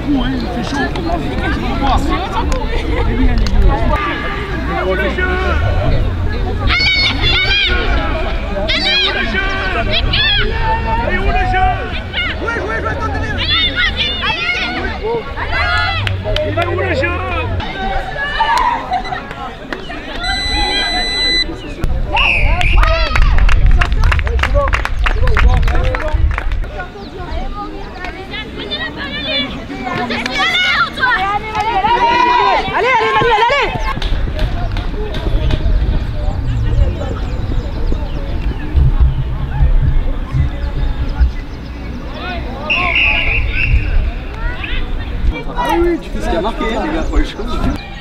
coup, hein, il fait chaud. Allez, où le jeu? Jouez, attendez. Il va où le jeu? Allez, Manuel, allez! Ah oui, tu fais ce qu'il a marqué, les gars, pour les choses.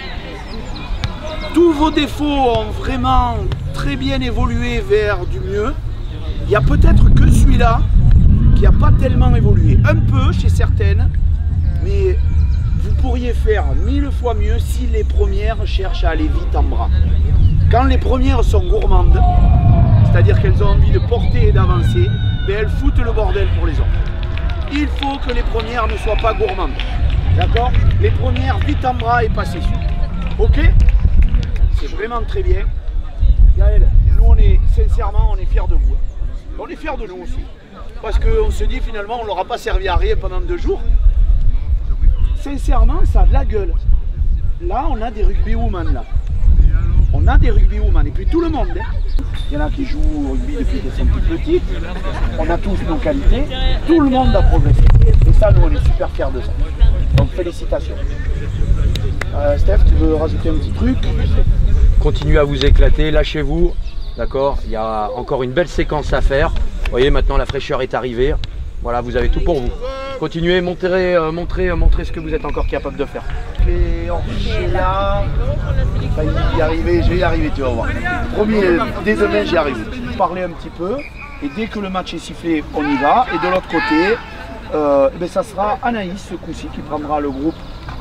Tous vos défauts ont vraiment très bien évolué vers du mieux. Il n'y a peut-être que celui-là qui n'a pas tellement évolué. Un peu chez certaines, mais vous pourriez faire 1000 fois mieux si les premières cherchent à aller vite en bras. Quand les premières sont gourmandes, c'est-à-dire qu'elles ont envie de porter et d'avancer, ben elles foutent le bordel pour les autres. Il faut que les premières ne soient pas gourmandes. D'accord? Les premières, vite en bras et passer dessus. Ok? C'est vraiment très bien. Gaël, nous sincèrement, on est fiers de vous. On est fiers de nous aussi. Parce qu'on se dit finalement, on ne leur a pas servi à rien pendant 2 jours. Sincèrement, ça a de la gueule. Là, on a des rugby women là. On a des rugby women. Et puis tout le monde. Hein. Il y en a qui jouent au rugby depuis qu'elles sont toutes petites. On a tous nos qualités. Tout le monde a progressé. Et ça, nous, on est super fiers de ça. Donc félicitations. Steph, tu veux rajouter un petit truc? Continuez à vous éclater, lâchez-vous. D'accord? Il y a encore une belle séquence à faire. Vous voyez, maintenant la fraîcheur est arrivée. Voilà, vous avez tout pour vous. Continuez, montrez ce que vous êtes encore capable de faire. Et on est là. Je vais y arriver, tu vas voir. Promis, dès demain, j'y arrive. Parler un petit peu. Et dès que le match est sifflé, on y va. Et de l'autre côté, ben ça sera Anaïs ce coup-ci qui prendra le groupe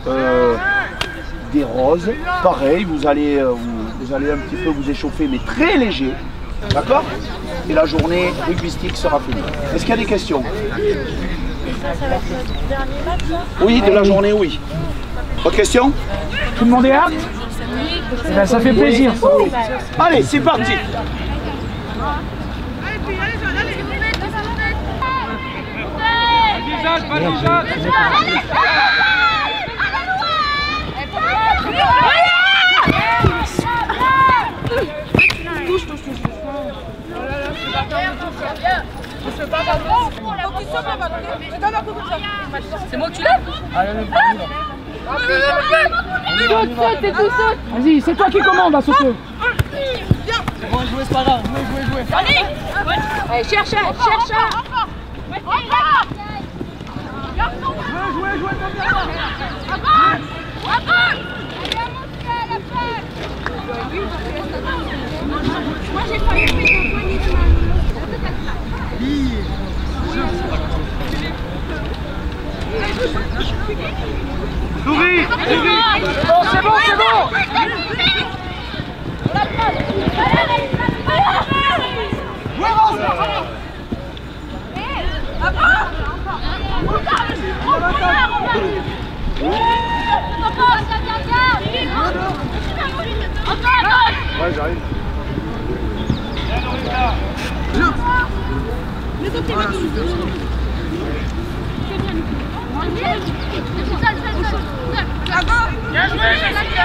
des roses. Pareil, vous allez un petit peu vous échauffer, mais très léger. D'accord? Et la journée rugbystique sera finie. Est-ce qu'il y a des questions? Ça va être notre dernier match, ça? Oui, de la journée, oui. Autre question? Tout le monde est apte? Eh ben, ça fait plaisir. Oui. Allez, c'est parti. C'est moi que tu lèves? T'es tout seul. Vas-y, c'est toi qui commande à ce peu. Bon, jouer, c'est pas grave. Jouer. Allez, cherche. Jouer, Moi j'ai failli faire un poignet de main. Souris. C'est bon. Ouais, j'arrive. Bien joué, Jessica.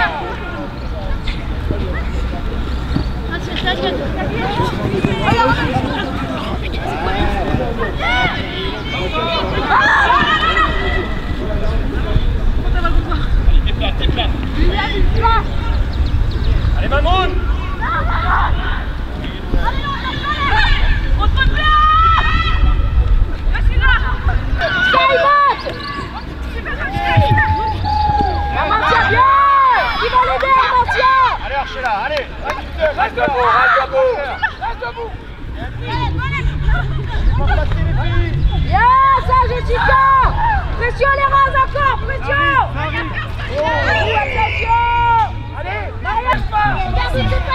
T'es plat. Allez, Mamoun. Allez, Archela, allez. Reste debout. Bien, ça, Jessica. Pression les roses encore, pression. Allez. Regarde où c'est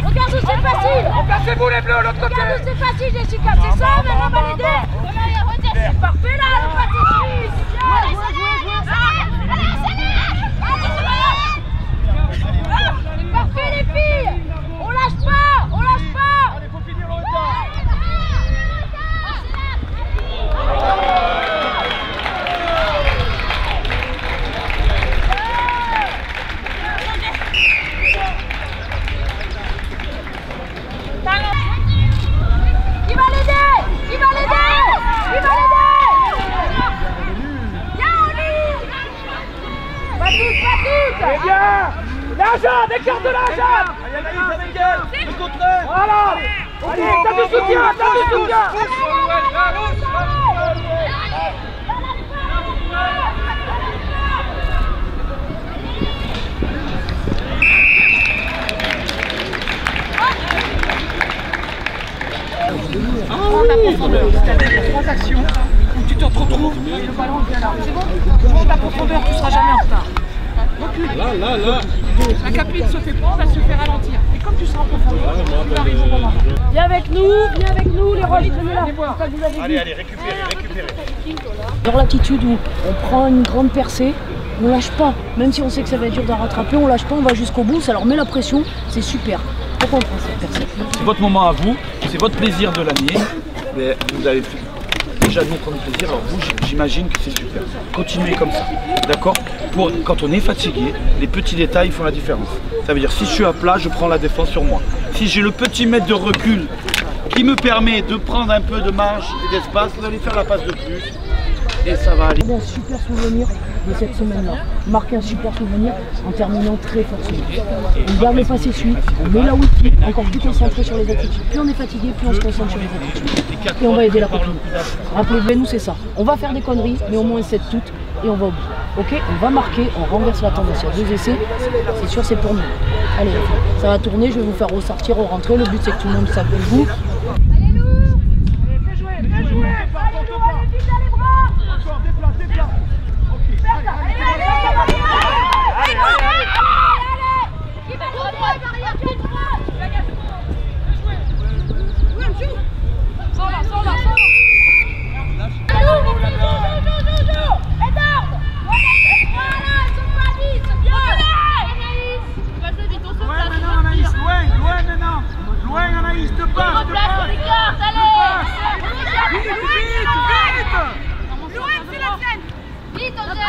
facile. Remplacez-vous les bleus, l'autre côté. Regarde où c'est facile, Jessica. C'est ça, maintenant on va l'aider. Gilbert. Parfait là, le pâté suisse. Parfait les filles. On lâche pas, on lâche pas. Allez, faut finir le retard. Qui va l'aider? Qui va l'aider? Qui va l'aider? Viens Oli. Pas toutes. Allez, bien. La Jade, écarte de la Jade. Allez, Anaïs avec elle. Le contraire. Voilà. Allez, t'as du soutien, t'as du soutien. C'est-à-dire 3 actions où tu te retrouves et le ballon vient là. C'est bon? Prends ta profondeur, tu seras jamais en retard. Recule. Là. La capine se fait prendre, elle se fait ralentir. Et comme tu seras en profondeur, tu arrives au moment. Viens avec nous, les Roches, venez là. Allez, récupérez. Dans l'attitude où on prend une grande percée, on lâche pas. Même si on sait que ça va être dur d'en rattraper, on lâche pas, on va jusqu'au bout, ça leur met la pression, c'est super. Pourquoi on prend cette percée? C'est votre moment à vous, c'est votre plaisir de l'année. Mais vous avez déjà nous prendre plaisir, alors vous, j'imagine que c'est super. Continuez comme ça, d'accord? Quand on est fatigué, les petits détails font la différence. Ça veut dire si je suis à plat, je prends la défense sur moi. Si j'ai le petit mètre de recul qui me permet de prendre un peu de marge et d'espace, vous allez faire la passe de plus et ça va aller. Un super souvenir de cette semaine-là. Marquer un super souvenir en terminant très forcément. On garde le passé suite, on met la wiki, encore plus concentré sur les attitudes. Plus on est fatigué, plus on se concentre sur les attitudes. Et on va aider la copine. Rappelez-vous, nous c'est ça. On va faire des conneries, mais au moins 7 toutes et on va au bout. Ok, on va marquer, on renverse la tendance. Il y a 2 essais, c'est sûr c'est pour nous. Allez, ça va tourner, je vais vous faire ressortir au rentrée. Le but c'est que tout le monde s'appelle vous. Allez Lou! Fais jouer. Allez, vite dans les bras. Déplace. Ok. Loin Anaïs, te passe. Vite,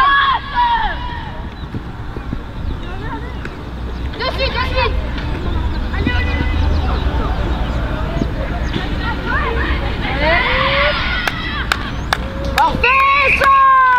de suite. Allez. Parfait, ça.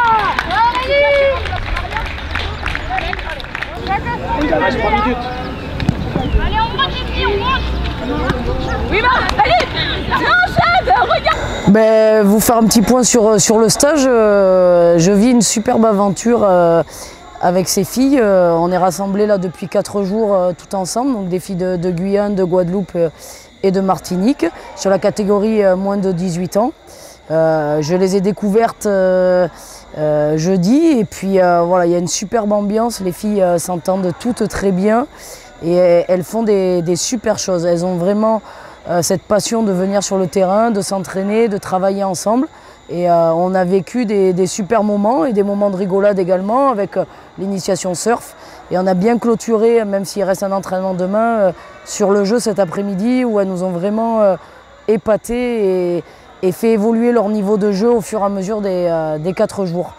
Il reste 3 minutes. Allez, on monte les filles, on monte. Oui, allez. Non, regarde. Vous faire un petit point sur le stage. Je vis une superbe aventure avec ces filles. On est rassemblés là depuis 4 jours tout ensemble, donc des filles de Guyane, de Guadeloupe et de Martinique, sur la catégorie moins de 18 ans. Je les ai découvertes jeudi et puis voilà, il y a une superbe ambiance, les filles s'entendent toutes très bien et elles font des super choses. Elles ont vraiment cette passion de venir sur le terrain, de s'entraîner, de travailler ensemble. Et on a vécu des super moments et des moments de rigolade également avec l'initiation surf. Et on a bien clôturé, même s'il reste un entraînement demain, sur le jeu cet après-midi où elles nous ont vraiment épaté et fait évoluer leur niveau de jeu au fur et à mesure des 4 jours.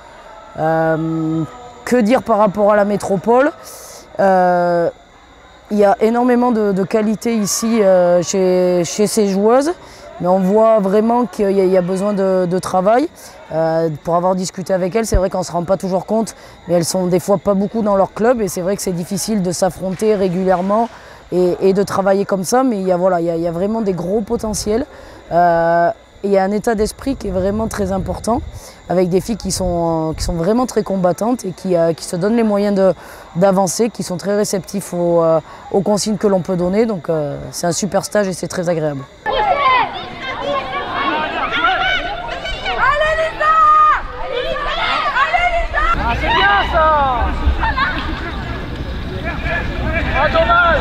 Que dire par rapport à la métropole? Il y a énormément de qualité ici chez ces joueuses, mais on voit vraiment qu'il y a besoin de travail. Pour avoir discuté avec elles, c'est vrai qu'on ne se rend pas toujours compte, mais elles sont des fois pas beaucoup dans leur club et c'est vrai que c'est difficile de s'affronter régulièrement et de travailler comme ça, mais il y a vraiment des gros potentiels. Il y a un état d'esprit qui est vraiment très important, avec des filles qui sont vraiment très combattantes et qui se donnent les moyens d'avancer, qui sont très réceptifs aux consignes que l'on peut donner. Donc c'est un super stage et c'est très agréable. Ah, c'est bien ça. Ah, dommage.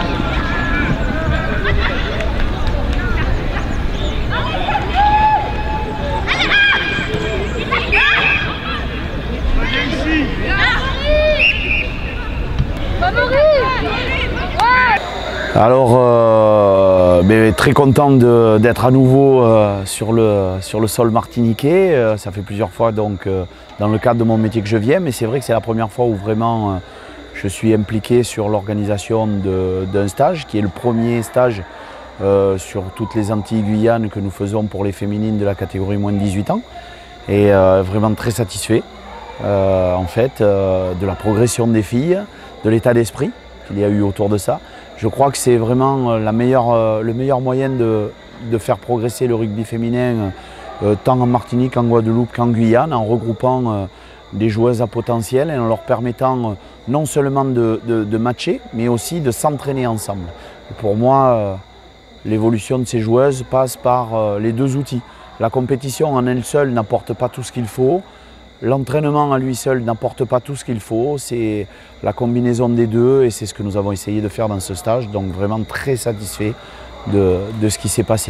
Alors, très content d'être à nouveau sur le sol martiniquais. Ça fait plusieurs fois donc, dans le cadre de mon métier que je viens, mais c'est vrai que c'est la première fois où vraiment je suis impliqué sur l'organisation d'un stage, qui est le premier stage sur toutes les Antilles Guyane que nous faisons pour les féminines de la catégorie moins de 18 ans. Et vraiment très satisfait en fait de la progression des filles, de l'état d'esprit qu'il y a eu autour de ça. Je crois que c'est vraiment le meilleur moyen de faire progresser le rugby féminin tant en Martinique, en Guadeloupe qu'en Guyane, en regroupant des joueuses à potentiel et en leur permettant non seulement de matcher, mais aussi de s'entraîner ensemble. Et pour moi, l'évolution de ces joueuses passe par les deux outils. La compétition en elle seule n'apporte pas tout ce qu'il faut. L'entraînement à lui seul n'apporte pas tout ce qu'il faut, c'est la combinaison des deux et c'est ce que nous avons essayé de faire dans ce stage, donc vraiment très satisfait de ce qui s'est passé.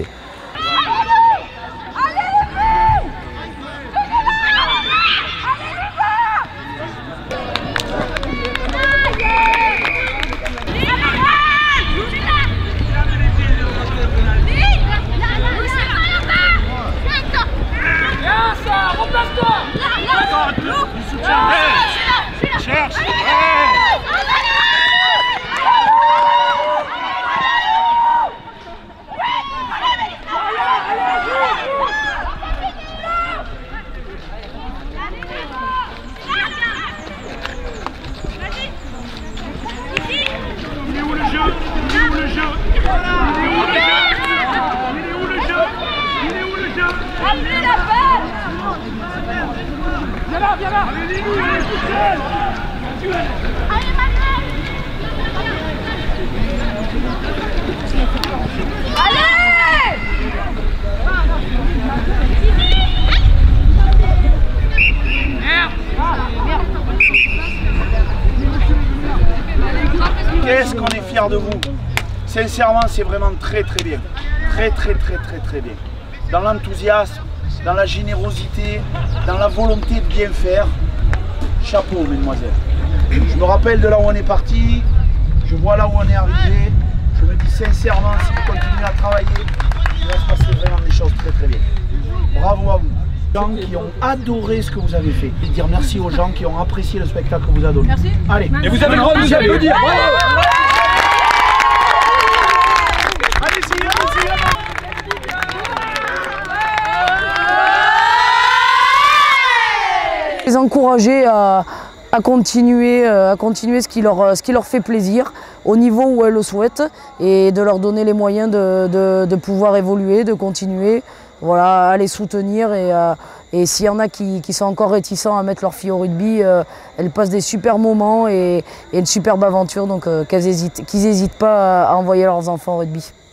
Viens là. Qu'est-ce qu'on est fiers de vous. Sincèrement, c'est vraiment très bien. Très bien. Dans l'enthousiasme, dans la générosité, dans la volonté de bien faire. Chapeau, mesdemoiselles. Je me rappelle de là où on est parti, je vois là où on est arrivé. Je me dis sincèrement, si vous continuez à travailler, il va se passer vraiment des choses très bien. Bravo à vous. Les gens qui ont adoré ce que vous avez fait. Et dire merci aux gens qui ont apprécié le spectacle que vous avez donné. Merci. Allez. Et vous avez le droit de nous applaudir. Bravo. Les encourager à continuer ce qui leur fait plaisir au niveau où elles le souhaitent et de leur donner les moyens de pouvoir évoluer, de continuer, voilà, à les soutenir et s'il y en a qui sont encore réticents à mettre leurs filles au rugby, elles passent des super moments et une superbe aventure, donc qu'ils n'hésitent pas à envoyer leurs enfants au rugby.